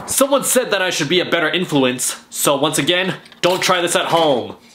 Someone said that I should be a better influence, so once again, don't try this at home.